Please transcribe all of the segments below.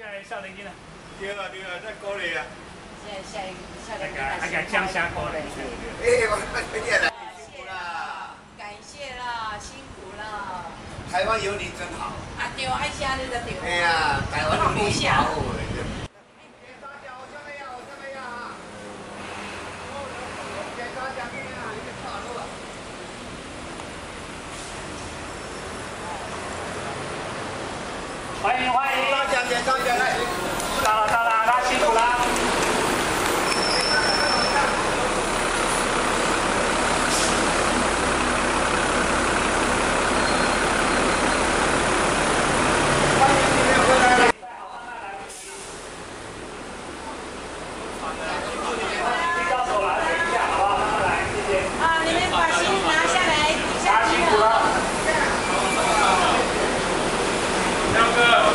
在少年囡仔。 对啊，在鼓励啊。 还敢江虾鼓励。 哎，我你来，辛苦啦！ 感谢啦，辛苦啦！ 台湾有你真好。 啊对，爱写你就对。 哎呀，台湾有你好。 欢迎欢迎！ 大奖来！ 到了，大家辛苦啦！ 欢迎你们回来。 一招手来等一下，好不好？慢慢来，谢谢。 啊，你们把行李拿下来， 大家辛苦了。亮哥。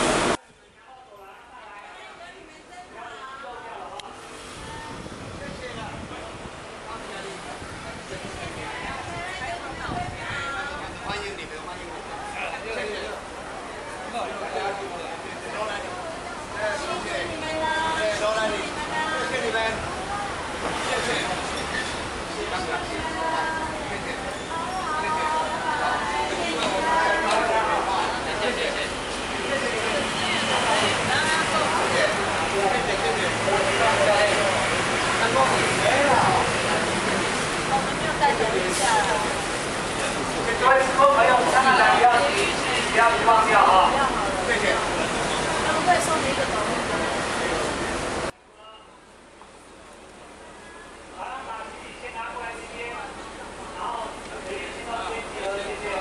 各位职工朋友，看看来不要忘掉啊！谢谢。 他们会送你一个斗笠。 好，把行李先拿过来这边，然后可以先到这边集合，谢谢。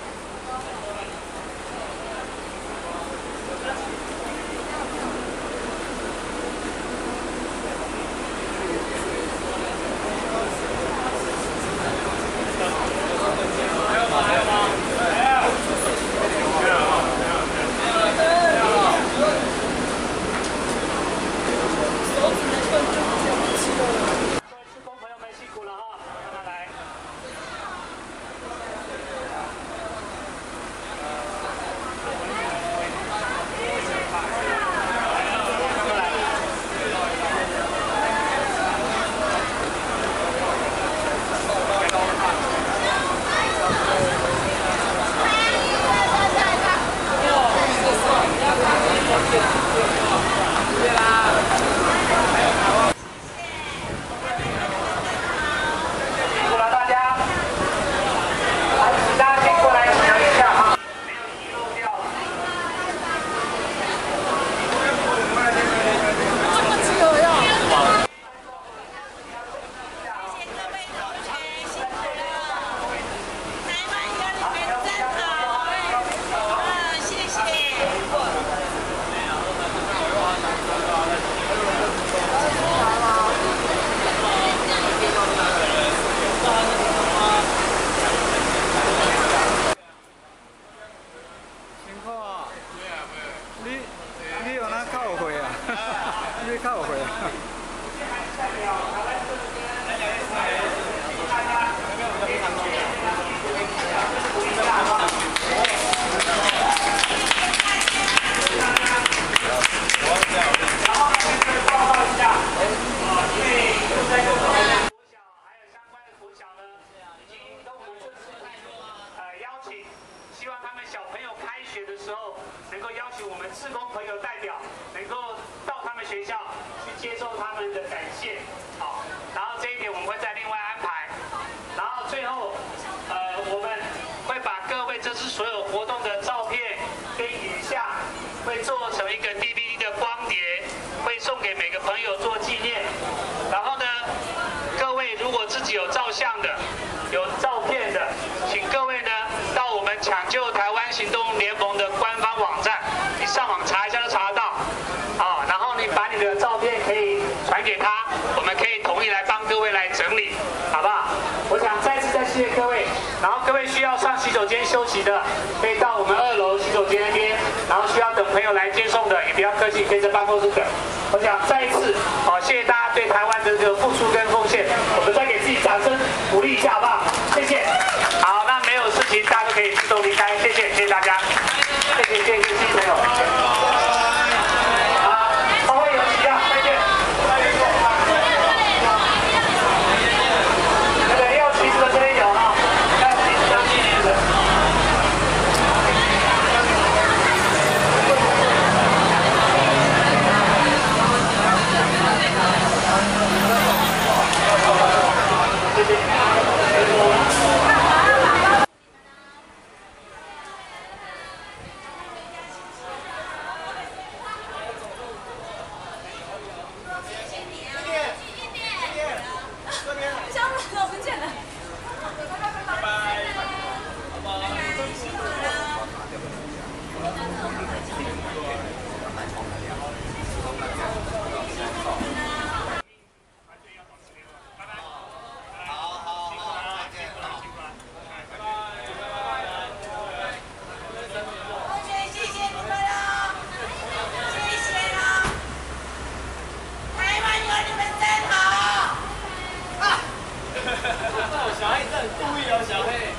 你有那靠回啊？你靠回啊？ 希望他们小朋友开学的时候，能够邀请我们志工朋友代表，能够到他们学校去接受他们的感谢。好，然后这一点我们会再另外安排。然后最后，我们会把各位这次所有活动的照片跟影像，会做成一个 DVD 的光碟，会送给每个朋友做纪念。然后呢，各位如果自己有照相的、有照片的，请各位呢到我们抢救台湾行动联盟的官方网站，你上网查一下就查得到。啊，然后你把你的照片可以传给他，我们可以统一来帮各位来整理，好不好？我想再次谢谢各位。然后各位需要上洗手间休息的，可以到我们2楼洗手间那边。然后需要等朋友来接送的，也不要客气，可以在办公室等。我想再一次，好，谢谢大家对台湾的这个付出跟奉献，我们再给自己掌声鼓励一下，好不好？谢谢。好，那没有事情，大家都可以自动离开，谢谢大家，谢谢新朋友。好。 注意哦，小黑。